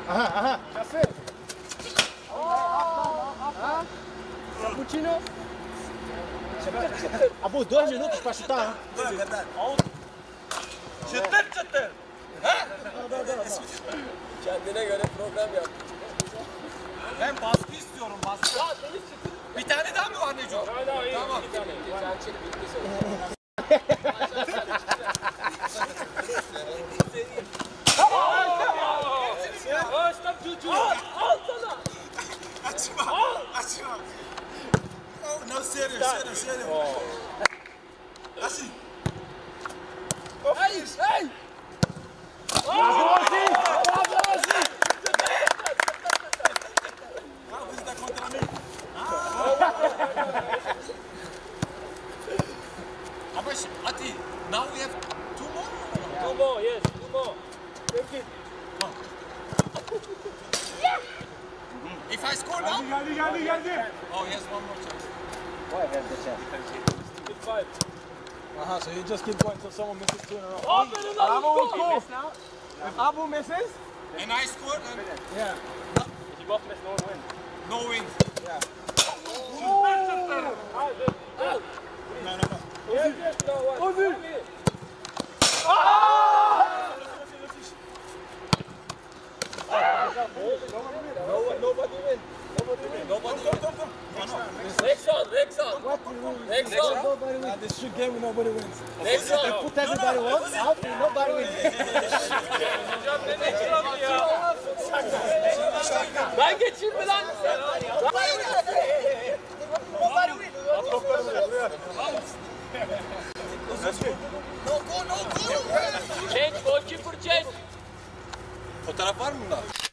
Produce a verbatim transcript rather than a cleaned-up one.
Aha, aha. Kafe. Cappuccino. Çıtır çıtır. Abu, dois minutos para chutar. Çıtır çıtır. Kendine göre program yap. Ben baskı istiyorum, baskı. Bir tane daha mı var Necip? Tamam. Sen çık, bitti sonra. Al sana. Atiba. Atiba. Oh, no, sério, sério, sério. Assim. Hey, hey. Bravo assim! Bravo assim! Ah, você tá contra mim. Ah, Ama Ati, now we have two more. Two more, yes, two more. Take it. If I score now? geldi, geldi, geldi. Oh, yes, one more chance. Why have the chance? Good five. Aha, so you just keep going until someone misses two in a row. Aferin lan. Abu, if Abu misses, And I scored and yeah. If you both miss, no one wins. no win. Yeah. No, no, no. Yes, yes, no one. Ödül. No one, nobody wins. Nobody wins. Nobody wins. Next one, next one. What will win? Next one. Nobody wins. This should game nobody wins. Next one. Put everybody once out, nobody wins. Ben geçeyim mi lan? No go, no go. Change, goalkeeper change. Fotoğraf var mı bunda?